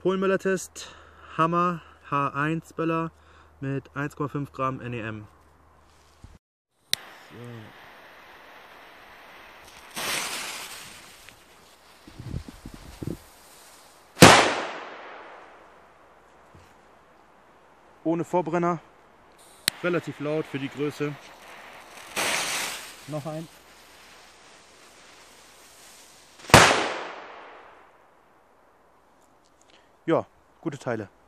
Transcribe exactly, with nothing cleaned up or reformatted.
Polenböller-Test, Hammer H eins Böller mit eins Komma fünf Gramm N E M. So. Ohne Vorbrenner, relativ laut für die Größe. Noch ein. Ja, gute Teile.